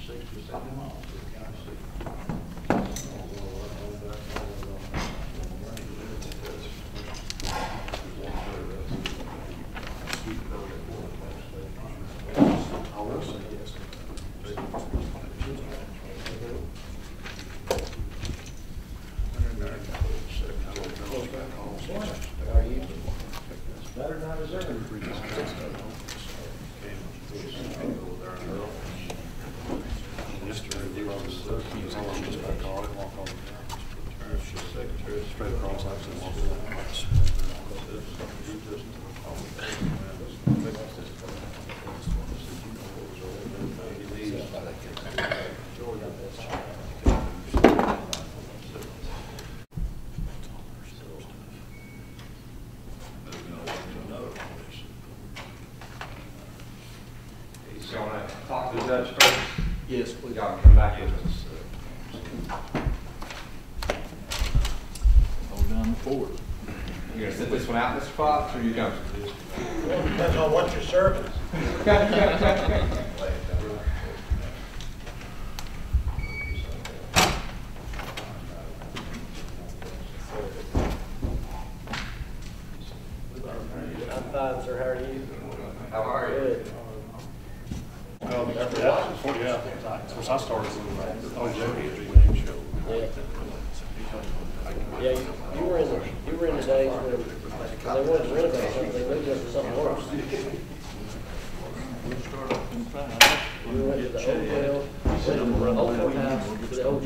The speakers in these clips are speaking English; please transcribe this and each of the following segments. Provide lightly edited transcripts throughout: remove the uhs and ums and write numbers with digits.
60-70 miles to the county seat. I will say yes. How are you? Better than I deserve. Straight across, actually, So I want to talk to the judge first. Yes, please. Y'all come back with us. hold down the fort. You gonna sit this one out, Mr. Fox, or you going? Well, depends on what you're serving. I'm fine, sir. How are you? How are you? Good. Of course, I started with Joey show. Yeah. Yeah, you were in the days when they wanted to renovate something, they moved us to something worse. We went to the old jail, went to the old courthouse, to the old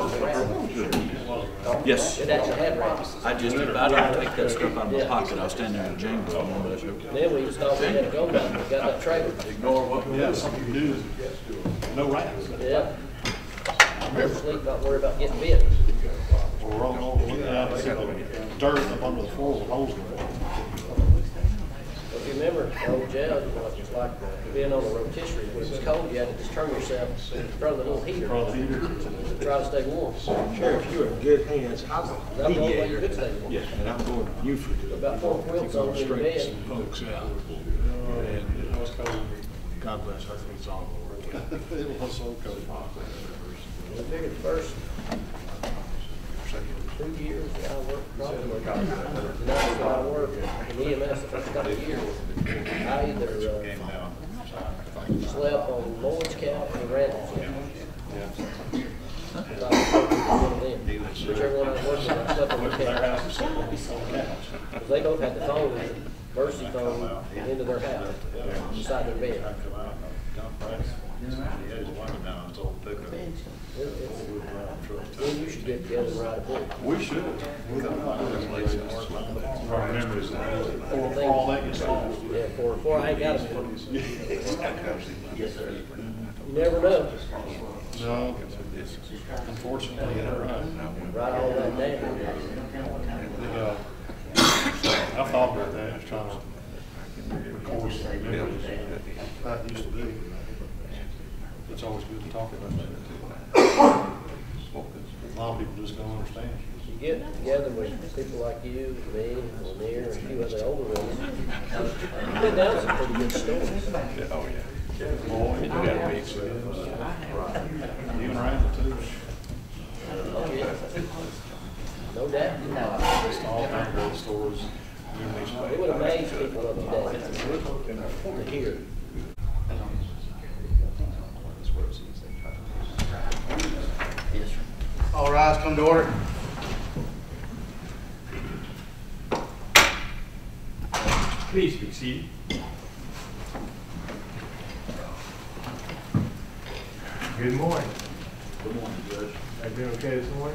jail. Yes. It actually had rats. I just about didn't take that stuff out of my pocket. I was standing there in James. Then we just thought we had to go down, we got that trailer. Ignore what we do. Something new is no rats. Yeah. Never sleep, not worry about getting bit. We're all looking out and see the dirt up under the floor with holes in it. If you remember, the old jail, it was like being on a rotisserie. When it was cold, you had to just turn yourself in front of the little heater to try to stay warm. Sheriff, you're in good hands. That's the only way you could stay warm. Yeah, and I'm going to you for good. About 4 quilts on your bed. Some folks out. And God bless her. It's all over. It was so cold. I figured the first 2 years that I worked, probably 9 I worked in EMS the first couple of years, I either slept on Lloyd's couch or Randall's couch. Whichever one I was working on, I slept on the couch. Because they both had the phone, Mercy phone, into their house, beside their bed. Well, you should get together and write a book. We should. Our memories for all that gets lost. Yeah, before I ain't got a book. You never know. No, unfortunately, you're right. Write all that down. I thought about that, just trying to record some memories. That used to be. It's always good to talk about that. A lot of people just don't understand. You get together with people like you, me, Lanier, and a few other older ones. You've been down some pretty good stories. Oh, yeah. Boy, You got a big even around too. Oh, yeah. No doubt. Just all kinds of great stories. It would amaze people of today to hear. All rise, come to order. Please be seated. Good morning. Good morning, Judge. Have you been okay this morning?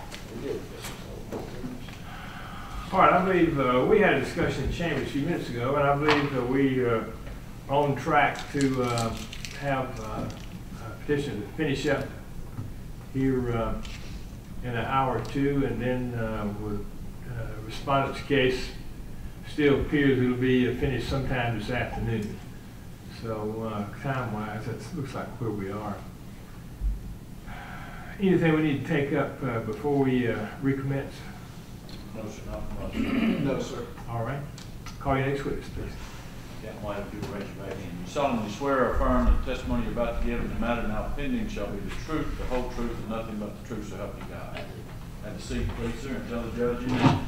All right, I believe we had a discussion in Chambers a few minutes ago, and I believe that we are on track to have a petition to finish up here in an hour or two, and then with respondent's case still appears it'll be finished sometime this afternoon. So time-wise, that looks like where we are. Anything we need to take up before we recommence? No, sir. All right. Call your next witness, please. Captain White, if you will raise your right hand. You solemnly swear or affirm that the testimony you're about to give in the matter now pending shall be the truth, the whole truth, and nothing but the truth, so help you God. Have a seat, please, sir, and tell the judge your name.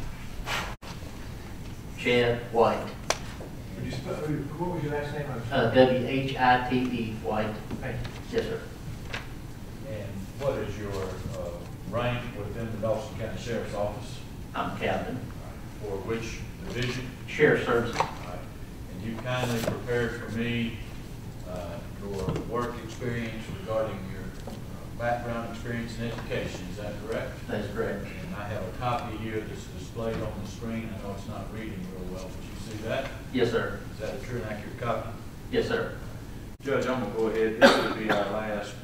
Chad White, Would you spell, what was your last name? W-H-I-T-E, White. Thank you. Yes, sir. And what is your rank within the Dawson County Sheriff's Office? I'm captain. For which division? Sheriff Services. All right. And you kindly prepared for me your work experience regarding your background experience and education. Is that correct? That's correct. And I have a copy here that's displayed on the screen. I know it's not reading real well, but you see that? Yes, sir. Is that a true and accurate copy? Yes, sir. Judge, I'm going to go ahead. This will be our last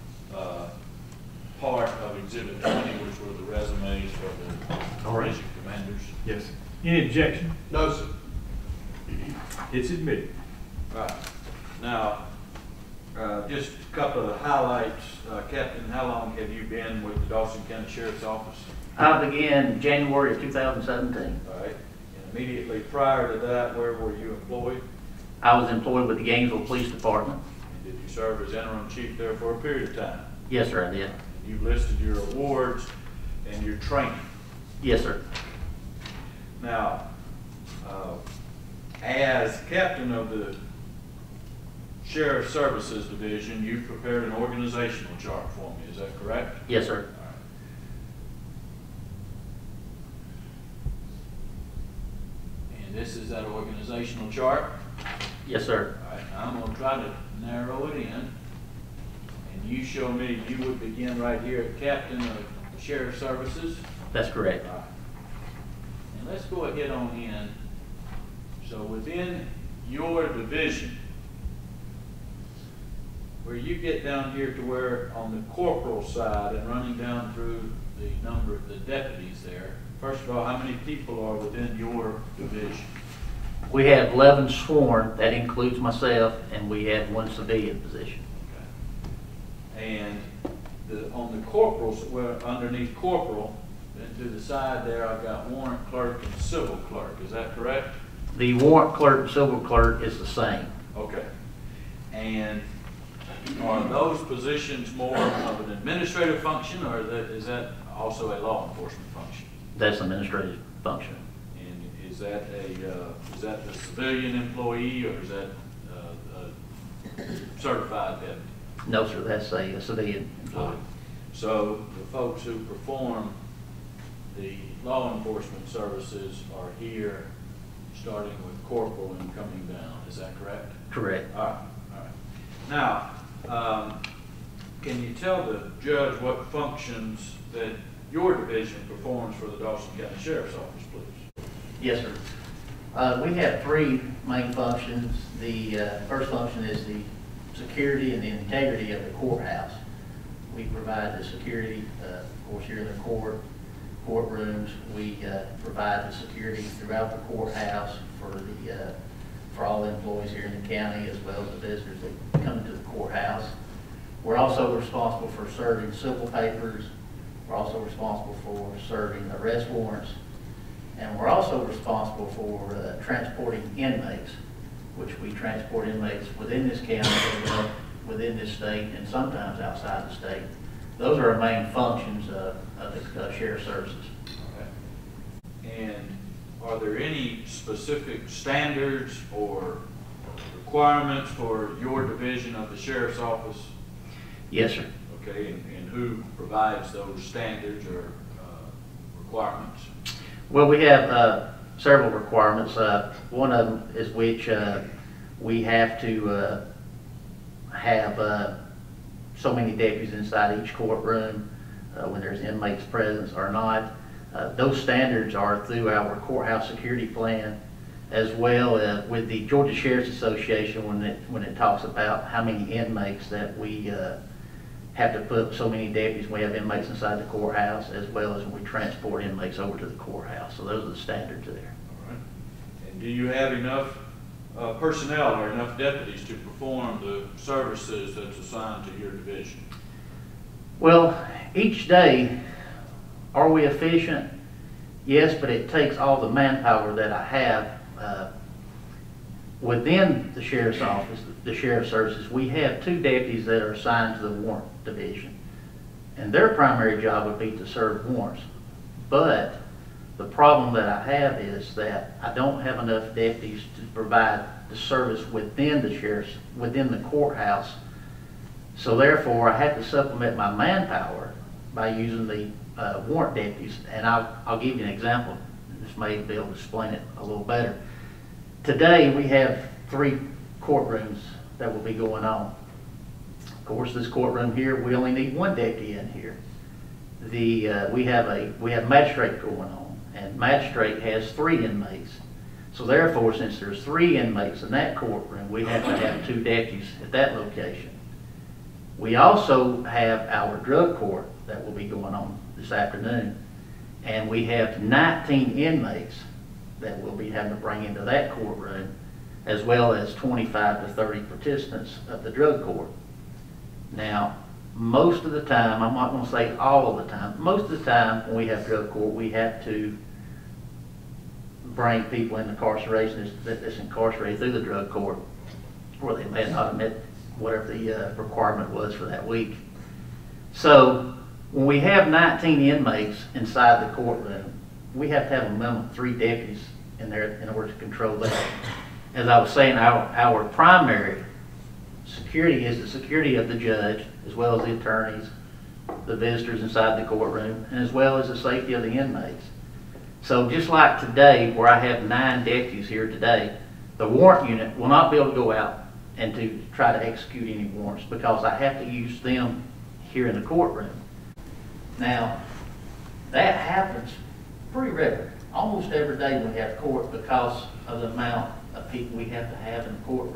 part of Exhibit 20, which were the resumes for the division commanders. Yes. Any objection? No, sir. It's admitted. Right. Now, just a couple of the highlights. Captain, how long have you been with the Dawson County Sheriff's Office? I began January of 2017. All right. And immediately prior to that, where were you employed? I was employed with the Gainesville Police Department. And did you serve as interim chief there for a period of time? Yes, sir, I did. You listed your awards and your training. Yes, sir. Now, as captain of the Sheriff Services Division, you prepared an organizational chart for me. Is that correct? Yes, sir. All right. And this is that organizational chart? Yes, sir. All right. I'm going to try to narrow it in. And you show me you would begin right here at captain of Sheriff Services. That's correct. All right. And let's go ahead on in. So within your division, where you get down here to where on the corporal side and running down through the number of the deputies there, first of all, how many people are within your division? We have 11 sworn. That includes myself, and we have 1 civilian position. Okay. And on the corporals, well, underneath corporal, and to the side there, I've got warrant clerk and civil clerk. Is that correct? The warrant clerk and civil clerk is the same. Okay. And are those positions more of an administrative function, or is that also a law enforcement function? That's an administrative function. And is that the civilian employee, or is that a certified deputy? No, sir, that's a civilian employee. So the folks who perform the law enforcement services are here, starting with corporal and coming down. Is that correct? Correct. All right. All right. Now, can you tell the judge what functions that your division performs for the Dawson County Sheriff's Office, please? Yes, sir. We have 3 main functions. The first function is the security and the integrity of the courthouse. We provide the security, of course, here in the courtrooms. We provide the security throughout the courthouse for all employees here in the county, as well as the visitors that come into the courthouse. We're also responsible for serving civil papers. We're also responsible for serving arrest warrants. And we're also responsible for transporting inmates, which we transport inmates within this county, within this state, and sometimes outside the state. Those are our main functions of the Sheriff Services. Okay. And are there any specific standards or requirements for your division of the Sheriff's Office? Yes, sir. Okay, and who provides those standards or requirements? Well, we have several requirements. One of them is which we have to have so many deputies inside each courtroom when there's inmates present or not. Those standards are through our courthouse security plan, as well as with the Georgia Sheriff's Association when it talks about how many inmates that we have to put so many deputies. We have inmates inside the courthouse, as well as when we transport inmates over to the courthouse. So those are the standards there. All right. And do you have enough personnel or enough deputies to perform the services that's assigned to your division? Well, each day, are we efficient? Yes, but it takes all the manpower that I have. within the sheriff's office, the sheriff's services, we have 2 deputies that are assigned to the warrant division. And their primary job would be to serve warrants. But the problem that I have is that I don't have enough deputies to provide the service within the courthouse. So therefore, I have to supplement my manpower by using the warrant deputies. And I'll give you an example. This may be able to explain it a little better. Today, we have 3 courtrooms that will be going on. Of course, this courtroom here, we only need 1 deputy in here. We have magistrate going on, and magistrate has 3 inmates. So therefore, since there's 3 inmates in that courtroom, we have to have 2 deputies at that location. We also have our drug court that will be going on this afternoon, and we have 19 inmates that we'll be having to bring into that courtroom, as well as 25 to 30 participants of the drug court. Now, most of the time, I'm not going to say all of the time, most of the time when we have drug court, we have to bring people into incarceration that's incarcerated through the drug court, where they may not have met whatever the requirement was for that week. So when we have 19 inmates inside the courtroom, we have to have a minimum of 3 deputies in there in order to control that. As I was saying, our primary security is the security of the judge, as well as the attorneys, the visitors inside the courtroom, and as well as the safety of the inmates. So just like today, where I have 9 deputies here today, the warrant unit will not be able to go out and to try to execute any warrants because I have to use them here in the courtroom. Now, that happens pretty regularly, almost every day when we have court, because of the amount of people we have to have in the courtroom.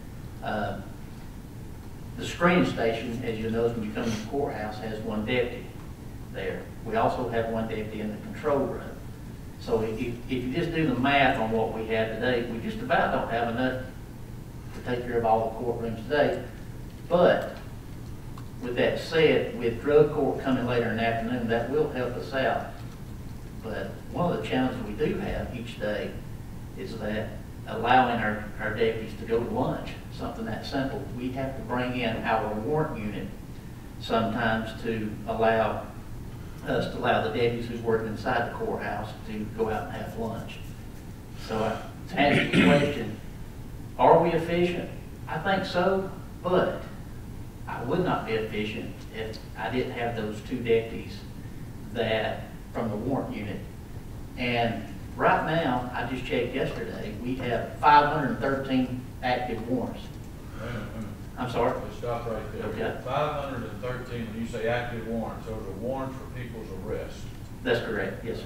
The screening station, as you know, when you come to the courthouse, has 1 deputy there. We also have 1 deputy in the control room. So if you just do the math on what we have today, we just about don't have enough to take care of all the courtrooms today. But with that said, with drug court coming later in the afternoon, that will help us out. But one of the challenges we do have each day is that allowing our deputies to go to lunch, something that simple. We have to bring in our warrant unit sometimes to allow us to allow the deputies who's working inside the courthouse to go out and have lunch. So to answer the question, are we efficient? I think so, but I would not be efficient if I didn't have those 2 deputies that from the warrant unit. And right now, I just checked yesterday, we have 513 active warrants. I'm sorry? Let's stop right there. Okay. 513, when you say active warrants, those are warrants for people's arrest. That's correct, yes, sir.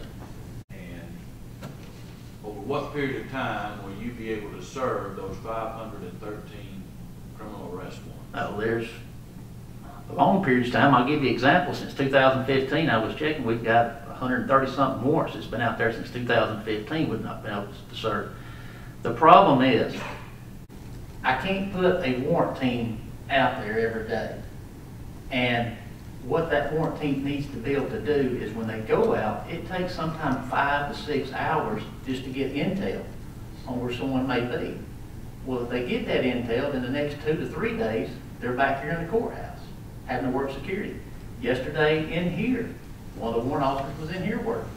And over what period of time will you be able to serve those 513 criminal arrest warrants? Oh, there's a long period of time. I'll give you examples. Since 2015, I was checking, we've got 130-something warrants that's been out there since 2015 we've not been able to serve. The problem is, I can't put a warrant team out there every day. And what that warrant team needs to be able to do is when they go out, it takes sometimes 5 to 6 hours just to get intel on where someone may be. Well, if they get that intel, then the next 2 to 3 days, they're back here in the courthouse having to work security. Yesterday in here, one of the warrant officers was in here working.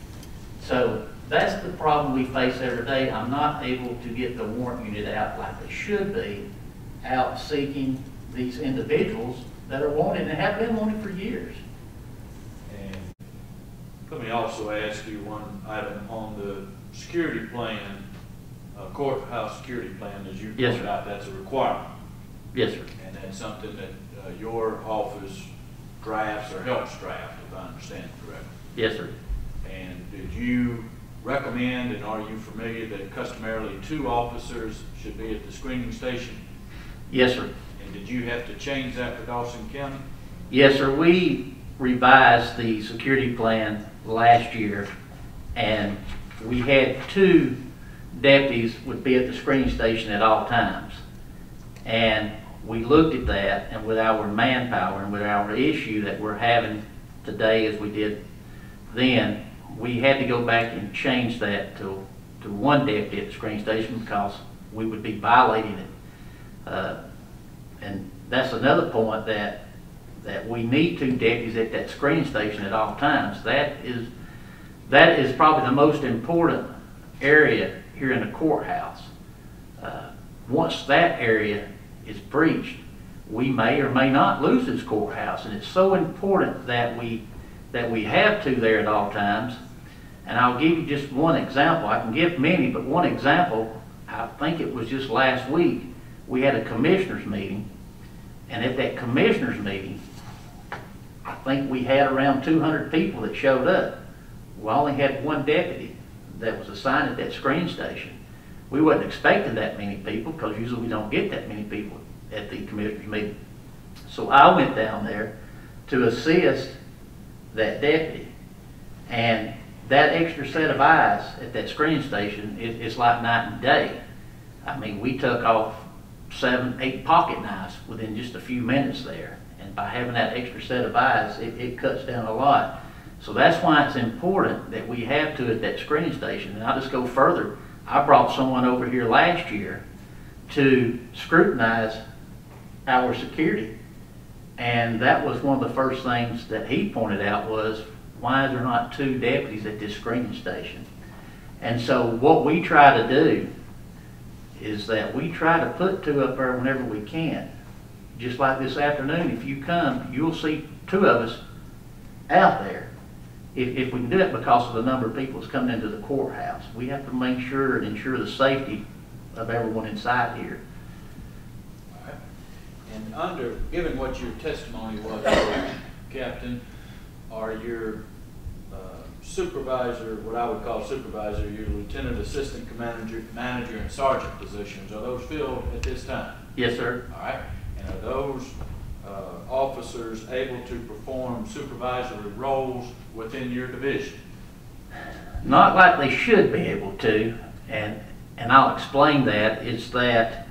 So that's the problem we face every day. I'm not able to get the warrant unit out like they should be, out seeking these individuals that are wanted and have been wanted for years. And let me also ask you one item on the security plan, courthouse security plan, as you Yes, pointed sir. out, that's a requirement. Yes, sir. And that's something that your office drafts or helps draft, if I understand it correctly. Yes, sir. And did you recommend, and are you familiar that customarily 2 officers should be at the screening station? Yes, sir. And did you have to change that for Dawson County? Yes, sir. We revised the security plan last year, and we had 2 deputies would be at the screening station at all times. And we looked at that, and with our manpower and with our issue that we're having today as we did then, we had to go back and change that to 1 deputy at the screening station because we would be violating it. And that's another point, that we need 2 deputies at that screening station at all times. That is probably the most important area here in the courthouse. Once that area is breached, we may or may not lose this courthouse, and it's so important that we have 2 there at all times. And I'll give you just one example. I can give many, but one example, I think it was just last week, we had a commissioners meeting, and at that commissioners meeting, I think we had around 200 people that showed up. We only had 1 deputy that was assigned at that screen station. We wasn't expecting that many people, because usually we don't get that many people at the commissioners meeting. So I went down there to assist that deputy, and that extra set of eyes at that screen station is like night and day. I mean, we took off 7, 8 pocket knives within just a few minutes there. And by having that extra set of eyes, it cuts down a lot. So that's why it's important that we have 2 at that screening station. And I'll just go further. I brought someone over here last year to scrutinize our security. And that was one of the first things that he pointed out was, why is there not 2 deputies at this screening station? And so what we try to do is that we try to put 2 up there whenever we can. Just like this afternoon, if you come, you'll see 2 of us out there. If we can do it because of the number of people that's coming into the courthouse. We have to make sure and ensure the safety of everyone inside here. All right. And given what your testimony was, Captain, are your supervisor, what I would call supervisor, your lieutenant, assistant commander, manager, and sergeant positions, are those filled at this time? Yes, sir. All right. And are those officers able to perform supervisory roles within your division? Not like they should be able to, and I'll explain that. It's that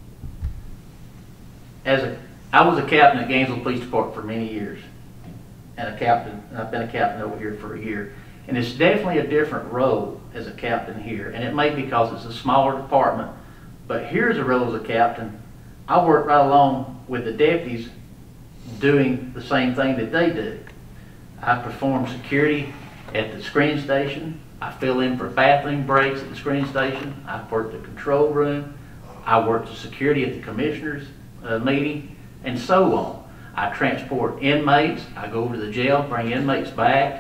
I was a captain at Gainesville Police Department for many years, and I've been a captain over here for a year. And it's definitely a different role as a captain here, and it may be because it's a smaller department, but here's a role as a captain. I work right along with the deputies doing the same thing that they do. I perform security at the screening station. I fill in for bathroom breaks at the screening station. I work the control room. I work the security at the commissioners meeting, and so on. I transport inmates. I go over to the jail, bring inmates back.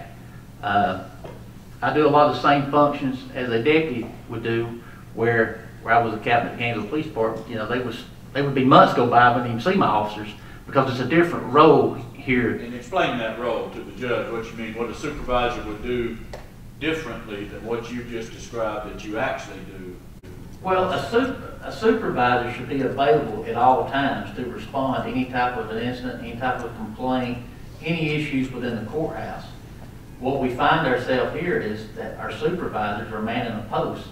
I do a lot of the same functions as a deputy would do, where I was a captain at Gainesville Police Department. You know, they would be months go by I wouldn't even see my officers, because it's a different role here. And explain that role to the judge, what you mean, what a supervisor would do differently than what you just described that you actually do. Well, a supervisor should be available at all times to respond to any type of an incident, any type of complaint, any issues within the courthouse. What we find ourselves here is that our supervisors are manning a post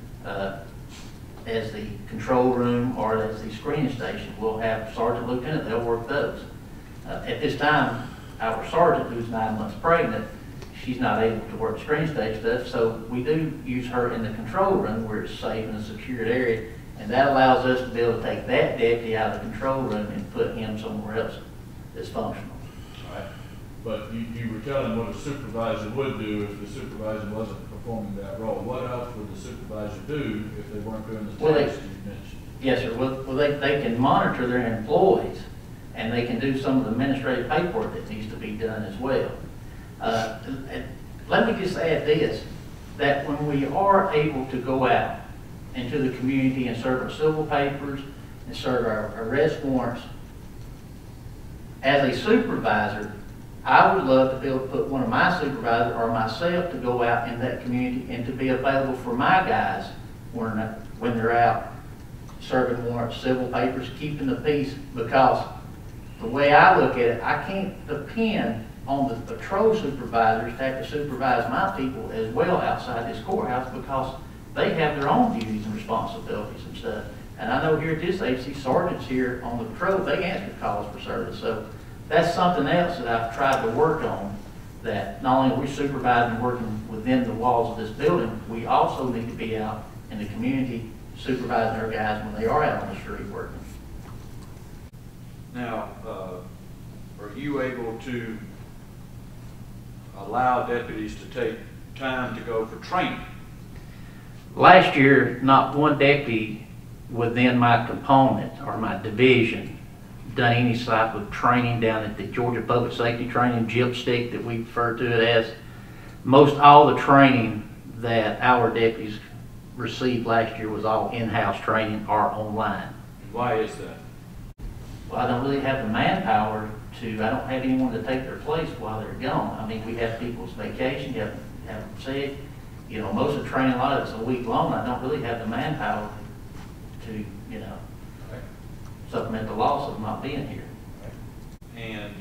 as the control room or as the screening station. We'll have sergeant, lieutenant, they'll work those. At this time, our sergeant, who's 9 months pregnant, she's not able to work screen stage stuff, so we do use her in the control room where it's safe and a secured area, and that allows us to be able to take that deputy out of the control room and put him somewhere else that's functional. All right. But you were telling what a supervisor would do if the supervisor wasn't performing that role. What else would the supervisor do if they weren't doing the tasks you mentioned? Yes, sir. Well, they can monitor their employees, and they can do some of the administrative paperwork that needs to be done as well. Let me just add this, that when we are able to go out into the community and serve our civil papers and serve our arrest warrants, as a supervisor, I would love to be able to put one of my supervisors or myself to go out in that community and to be available for my guys when they're out serving warrants, civil papers, keeping the peace, because the way I look at it, I can't depend on the patrol supervisors to have to supervise my people as well outside this courthouse, because they have their own duties and responsibilities and stuff. And I know here at this agency, sergeants here on the patrol, they answer calls for service. So that's something else that I've tried to work on, that not only are we supervising and working within the walls of this building, we also need to be out in the community supervising our guys when they are out on the street working. Now, are you able to allow deputies to take time to go for training? Last year, not one deputy within my component or my division done any type of training down at the Georgia Public Safety Training, GIPSTIC that we refer to it as. Most all the training that our deputies received last year was all in-house training or online. Why is that? Well, I don't really have the manpower to, I don't have anyone to take their place while they're gone. I mean, we have people's vacation, you have them sick. You know, most of the training, a lot of it's a week long. I don't really have the manpower to, you know, supplement the loss of not being here. And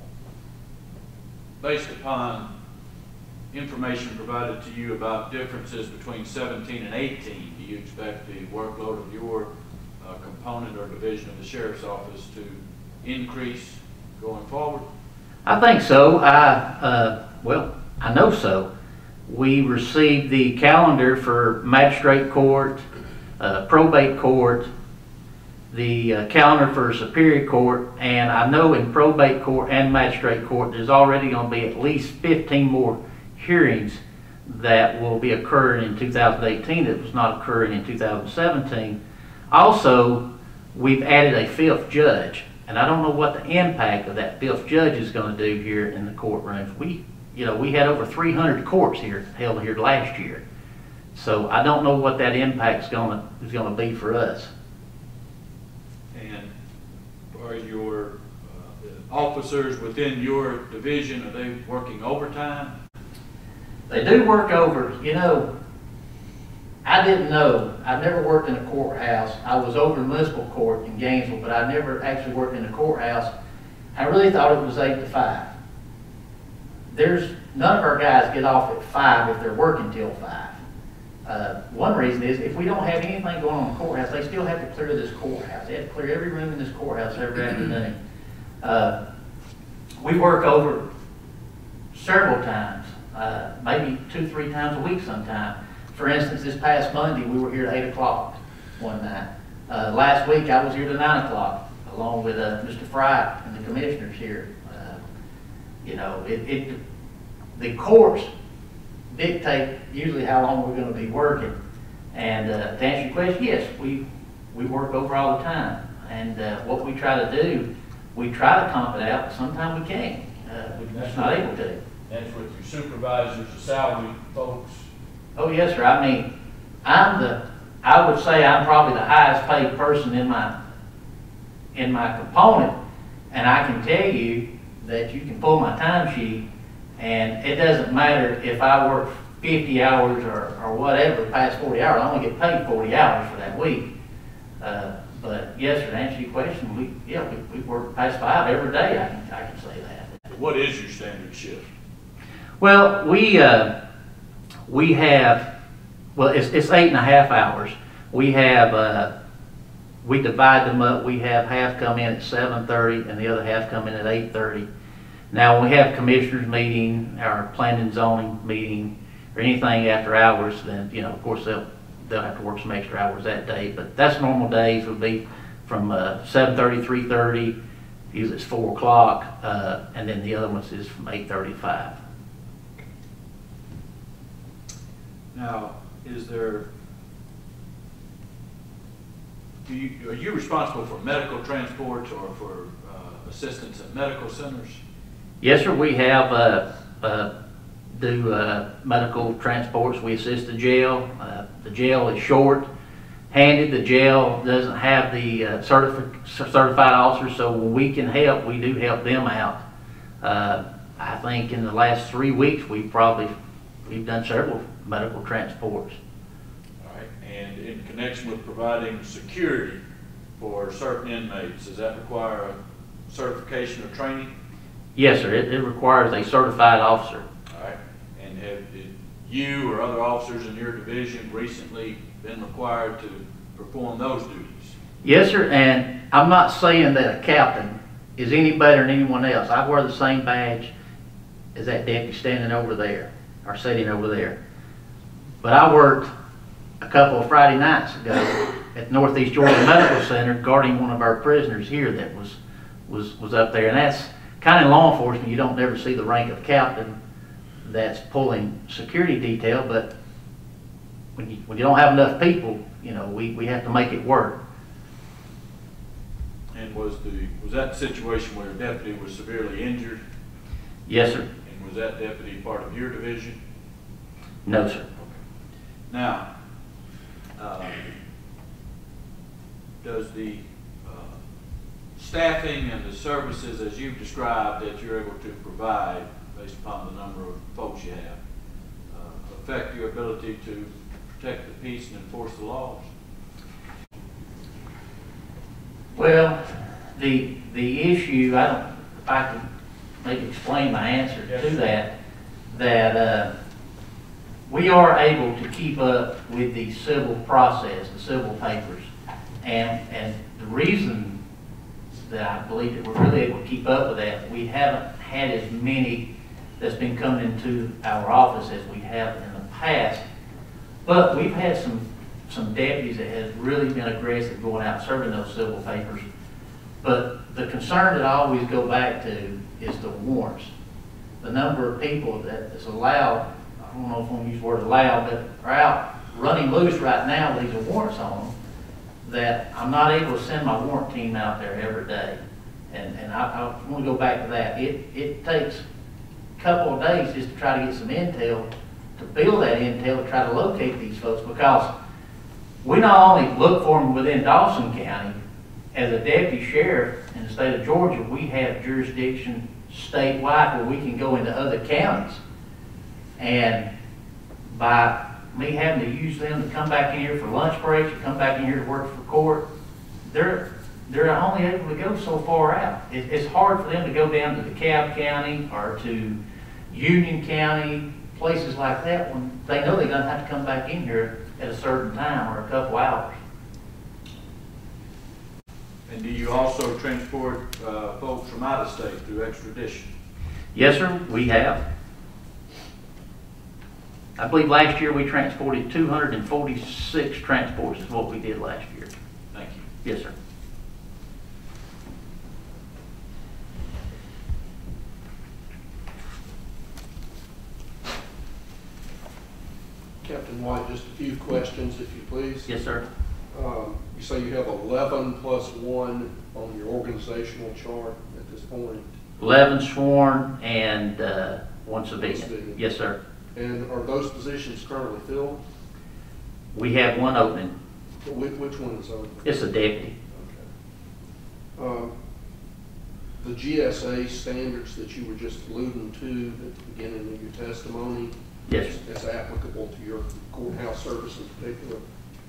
based upon information provided to you about differences between 17 and 18, do you expect the workload of your component or division of the Sheriff's Office to increase going forward? I think so. Well, I know so. We received the calendar for magistrate court, probate court, the calendar for Superior Court, and I know in probate court and magistrate court there's already going to be at least 15 more hearings that will be occurring in 2018 that was not occurring in 2017. Also, we've added a 5th judge, and I don't know what the impact of that 5th judge is going to do here in the courtrooms. We had over 300 courts here held here last year, so I don't know what that impact is going to be for us. And are your officers within your division, are they working overtime? They do work over. You know, I didn't know. I've never worked in a courthouse. I was over in municipal court in Gainesville, but I never actually worked in a courthouse. I really thought it was 8 to 5. None of our guys get off at 5 if they're working till 5. One reason is if we don't have anything going on in the courthouse, they still have to clear this courthouse. They have to clear every room in this courthouse every afternoon. We work over several times, maybe 2-3 times a week sometime. For instance, this past Monday, we were here at 8 o'clock one night. Last week, I was here to 9 o'clock, along with Mr. Frey and the commissioners here. You know, the courts dictate usually how long we're going to be working. And to answer your question, yes, we work over all the time. And what we try to do, we try to comp it out, but sometimes we can't. We're just not able to. That's with your supervisors, the salary folks. Oh yes, sir. I mean, I would say I'm probably the highest paid person in my component, and I can tell you that you can pull my timesheet, and it doesn't matter if I work 50 hours or whatever, past 40 hours. I only get paid 40 hours for that week. But yes, sir, to answer your question, we work past 5 every day. I can say that. What is your standard shift? Well, we have, well, it's 8.5 hours. We have, we divide them up. We have half come in at 7:30 and the other half come in at 8:30. Now, when we have commissioners meeting, our planning and zoning meeting, or anything after hours, then, you know, of course, they'll have to work some extra hours that day. But that's normal days would be from 7:30, 3:30, usually it's 4 o'clock, and then the other ones is from 8:30 to 5. Now, are you responsible for medical transport or for assistance at medical centers? Yes, sir. We have do medical transports. We assist the jail. The jail is short-handed. The jail doesn't have the certified officers, so when we can help, we do help them out. I think in the last 3 weeks, we've done several medical transports. All right. And in connection with providing security for certain inmates, does that require a certification or training? Yes, sir. It requires a certified officer. All right. And have you or other officers in your division recently been required to perform those duties? Yes, sir. And I'm not saying that a captain is any better than anyone else. I wear the same badge as that deputy standing over there or sitting over there. But I worked a couple of Friday nights ago at Northeast Georgia Medical Center guarding one of our prisoners here that was up there. And that's kind of in law enforcement, you don't ever see the rank of captain that's pulling security detail, but when you don't have enough people, you know, we have to make it work. And was that the situation where a deputy was severely injured? Yes, sir. And was that deputy part of your division? No, sir. Now, does the staffing and the services as you've described that you're able to provide based upon the number of folks you have affect your ability to protect the peace and enforce the laws? Well, the issue, if I can maybe explain my answer to that we are able to keep up with the civil process, the civil papers, and the reason that I believe that we're really able to keep up with that, we haven't had as many that's been coming into our office as we have in the past, but we've had some deputies that have really been aggressive going out serving those civil papers. But the concern that I always go back to is the warrants. The number of people that is allowed, I don't know if I'm going to use the word allowed, but are out running loose right now with these warrants on them, that I'm not able to send my warrant team out there every day. And I want to go back to that. It takes a couple of days just to try to get some intel, to build that intel, to try to locate these folks, because we not only look for them within Dawson County. As a deputy sheriff in the state of Georgia, we have jurisdiction statewide where we can go into other counties. And by me having to use them to come back in here for lunch breaks, or come back in here to work for court, they're only able to go so far out. It's hard for them to go down to DeKalb County or to Union County, places like that, when they know they're going to have to come back in here at a certain time or a couple hours. And do you also transport folks from out of state through extradition? Yes, sir, we have. I believe last year we transported 246 transports is what we did last year. Thank you. Yes, sir. Captain White, just a few questions, if you please. Yes, sir. You say you have 11 plus 1 on your organizational chart at this point. 11 sworn and 1 civilian. Yes, sir. And are those positions currently filled? We have 1 opening. Which one is open? It's a deputy. Okay. The GSA standards that you were just alluding to at the beginning of your testimony, Yes, sir. that's applicable to your courthouse service in particular.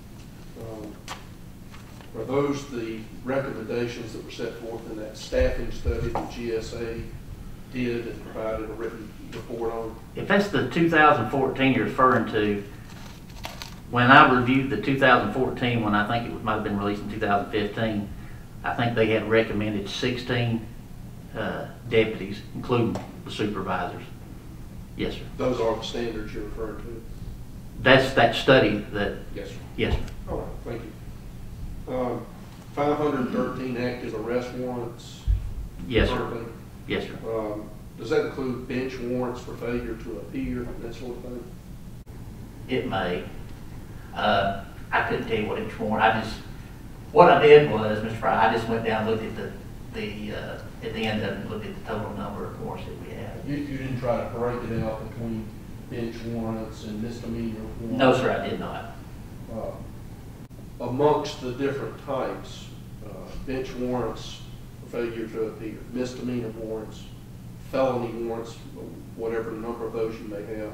Are those the recommendations that were set forth in that staffing study that GSA did and provided a written report on? If that's the 2014 you're referring to, when I reviewed the 2014 one, I think it might have been released in 2015, I think they had recommended 16 deputies, including the supervisors. Yes, sir. Those are the standards you're referring to? That's that study that... Yes, sir. Yes, sir. All right, thank you. 513 active arrest warrants? Yes, sir. Currently. Yes, sir. Does that include bench warrants for failure to appear, that sort of thing? It may. I couldn't tell you what each warrant. What I did was, Mr. Frey, I just went down and looked at at the end of it, and looked at the total number of warrants that we have. You didn't try to break it out between bench warrants and misdemeanor warrants? No, sir, I did not. Amongst the different types, bench warrants for failure to appear, misdemeanor warrants, felony warrants, whatever number of those you may have,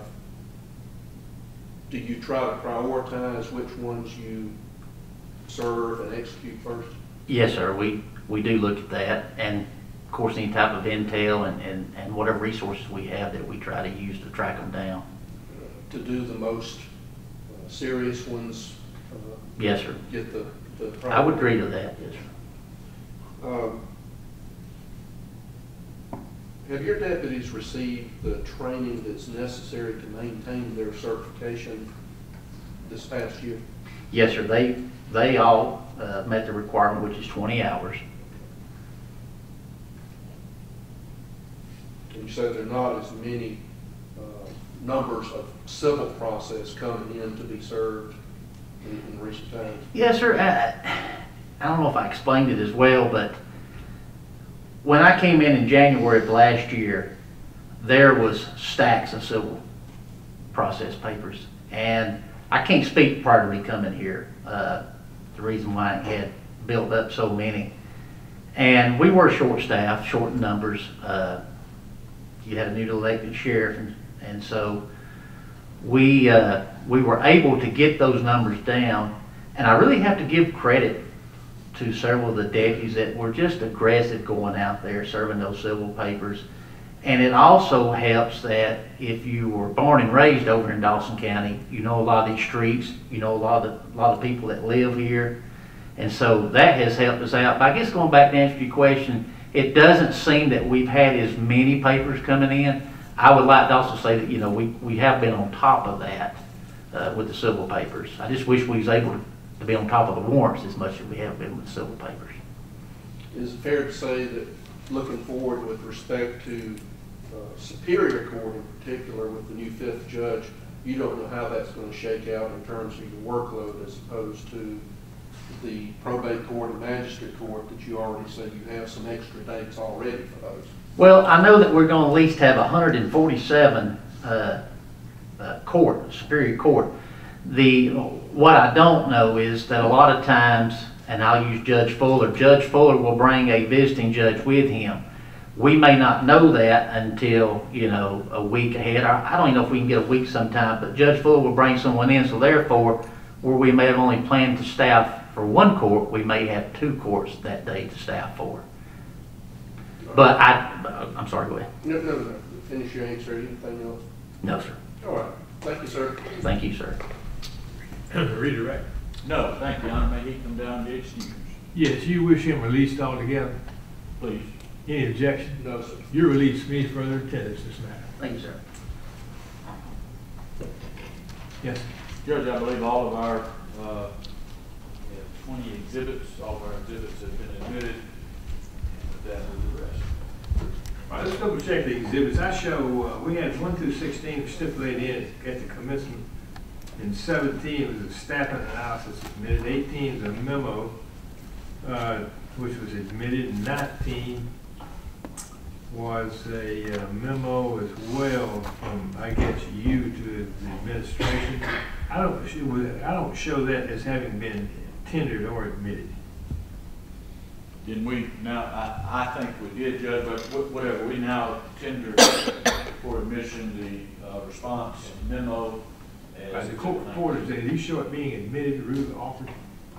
do you try to prioritize which ones you serve and execute first? Yes, sir, we do look at that, and of course any type of intel and whatever resources we have that we try to use to track them down. To do the most serious ones? Yes, sir. Get the I would agree to that, yes, sir. Have your deputies received the training that's necessary to maintain their certification this past year? Yes, sir. They all met the requirement, which is 20 hours. And you said there are not as many numbers of civil process coming in to be served in recent times. Yes, sir. I don't know if I explained it as well, but when I came in January of last year, there was stacks of civil process papers. And I can't speak prior to me coming here, the reason why it had built up so many. And we were short-staffed, short in numbers. You had a new elected sheriff, and so we were able to get those numbers down. And I really have to give credit to several of the deputies that were just aggressive going out there serving those civil papers. And it also helps that if you were born and raised over in Dawson County, you know a lot of these streets, you know a lot of people that live here. And so that has helped us out. But I guess going back to answer your question, it doesn't seem that we've had as many papers coming in. I would like to also say that, you know, we have been on top of that with the civil papers. I just wish we was able to be on top of the warrants as much as we have been with civil papers. Is it fair to say that looking forward with respect to Superior Court in particular with the new 5th judge, you don't know how that's going to shake out in terms of your workload as opposed to the probate court and magistrate court that you already said you have some extra dates already for those? Well, I know that we're going to at least have 147 Superior Court. What I don't know is that a lot of times, and I'll use Judge Fuller will bring a visiting judge with him. We may not know that until, you know, a week ahead. I don't even know if we can get a week sometime, but Judge Fuller will bring someone in, so therefore, where we may have only planned to staff for one court, we may have 2 courts that day to staff for. But I'm sorry, go ahead. No. Finish your answer. Anything else? No, sir. All right. Thank you, sir. Thank you, sir. Redirect. No, thank you, Honor. May he come down and be excused, Yes, you wish him released altogether. please. Any objection? No, sir. You're released from any further attendance this matter. Thank you, sir. Yes. Judge, I believe all of our 20 exhibits, all of our exhibits have been admitted, and with that, we'll rest. All right, let's double check the exhibits. I show we had 1 through 16 stipulated in at the commencement. In 17 was a staffing analysis admitted. 18 is a memo, which was admitted. 19 was a memo as well from, I guess, you to the administration. I don't show that as having been tendered or admitted. Didn't we now, I think we did, Judge, but whatever, we now tender for admission the response memo. As the court reporter said, you show it being admitted, rude offered.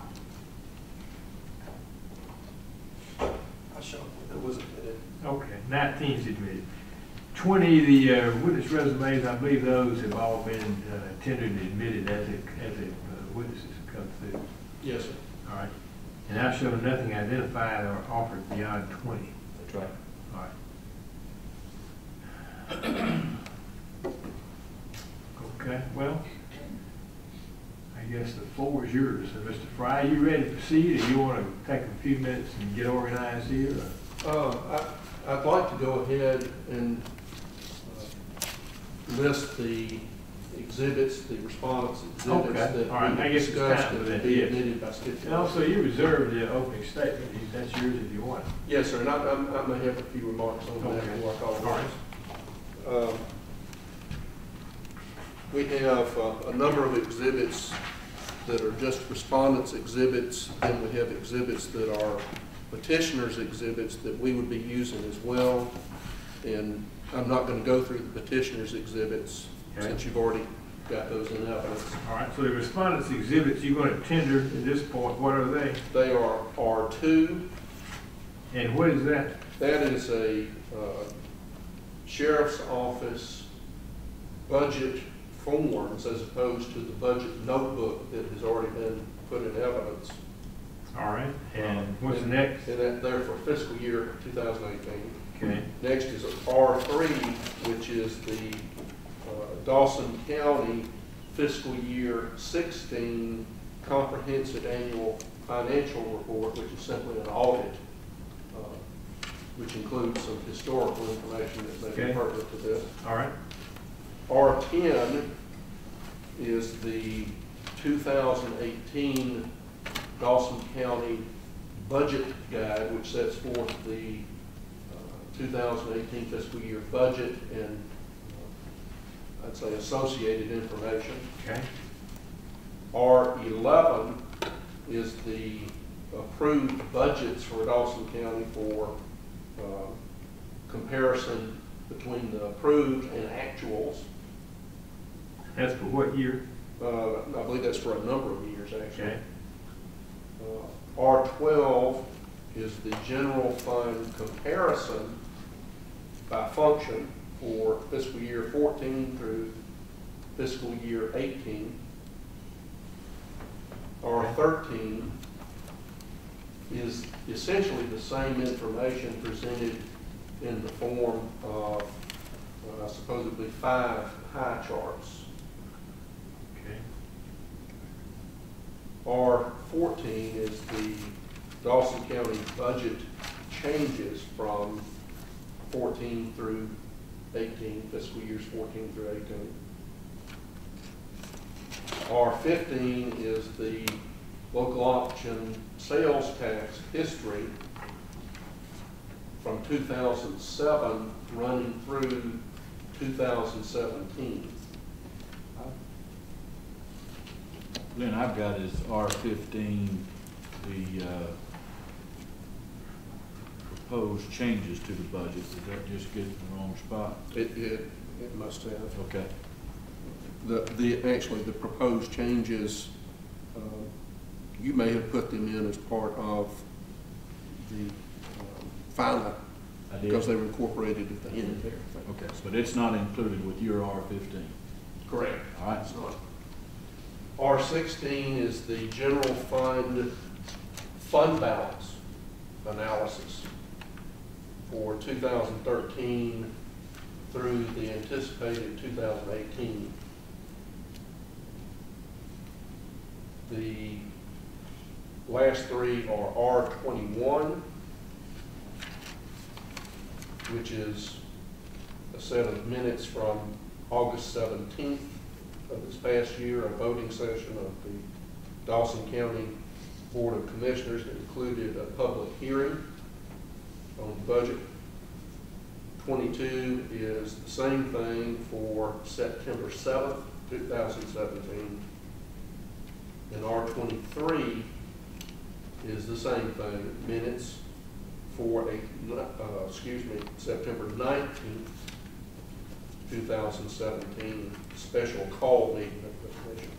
I showed it was admitted. Okay, 19 is admitted. 20, the witness resumes, I believe those have all been tendered and admitted as witnesses come through. Yes, sir. All right. And I show nothing identified or offered beyond 20. That's right. All right. Okay, well, I guess the floor is yours. So, Mr. Frey, you ready to proceed, or you want to take a few minutes and get organized here? I'd like to go ahead and list the exhibits, the respondents' exhibits that all right. I we guess it's discussed time for and that, be yes. admitted by stipulation. And also, you reserved the opening statement. That's yours if you want. Yes, sir, and I may have a few remarks on that Okay. before I call it. All right. We have a number of exhibits that are just respondents' exhibits, and we have exhibits that are petitioners' exhibits that we would be using as well. And I'm not going to go through the petitioners' exhibits since you've already got those in evidence. All right, so the respondents' exhibits you're going to tender at this point, what are they? They are R2. And what is that? That is a sheriff's office budget forms as opposed to the budget notebook that has already been put in evidence. All right, and what's the next? And that there for fiscal year 2018. Okay. Next is R3, which is the Dawson County fiscal year 16 comprehensive annual financial report, which is simply an audit, which includes some historical information that may be pertinent to this. All right. R10 is the 2018 Dawson County budget guide, which sets forth the 2018 fiscal year budget and I'd say associated information. Okay. R11 is the approved budgets for Dawson County for comparison between the approved and actuals. That's for what year? I believe that's for a number of years, actually. Okay. R12 is the general fund comparison by function for fiscal year 14 through fiscal year 18. R13 is essentially the same information presented in the form of supposedly 5 pie charts. Okay. R14 is the Dawson County budget changes from 14 through 18, fiscal years 14 through 18. R15 is the local option sales tax history from 2007 running through 2017. Lynn, I've got is R15, the proposed changes to the budget. Did that just get in the wrong spot? It must have. Okay. Actually, the proposed changes, you may have put them in as part of the final, because they were incorporated at the end there. Okay, but it's not included with your R15. Correct. All right. It's not. R16 is the general fund balance analysis for 2013 through the anticipated 2018. The last 3 are R21, which is a set of minutes from August 17th of this past year, a voting session of the Dawson County Board of Commissioners that included a public hearing on the budget. 22 is the same thing for September 7th, 2017. And R23 is the same thing, minutes for September 19th, 2017, special call meeting of the commission.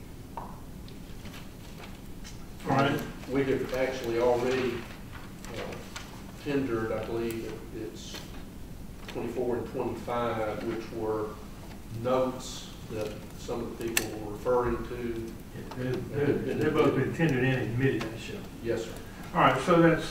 All right. We have actually already tendered, I believe it's 24 and 25, which were notes that some of the people were referring to. They've both been tendered and admitted, Michelle. Yes, sir. All right, so that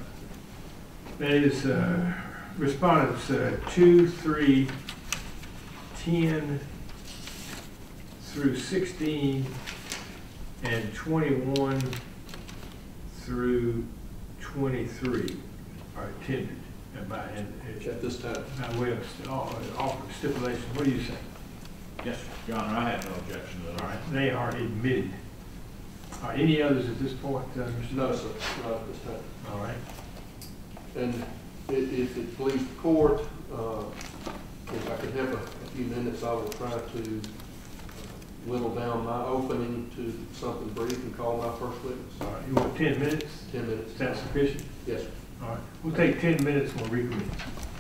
is respondents 2, 3, 10 through 16, and 21 through 23 are tendered At this time. by way of offer stipulation. What do you say? Yes, Your Honor, I have no objection to that. All right, they are admitted. Are any others at this point, Mr. No, sir, not at this time. All right. And if it please the court, if I could have a few minutes, I will try to whittle down my opening to something brief and call my first witness. All right, you want 10 minutes? 10 minutes. Is that sufficient? Yes, sir. All right, we'll take 10 minutes and we'll reconvene.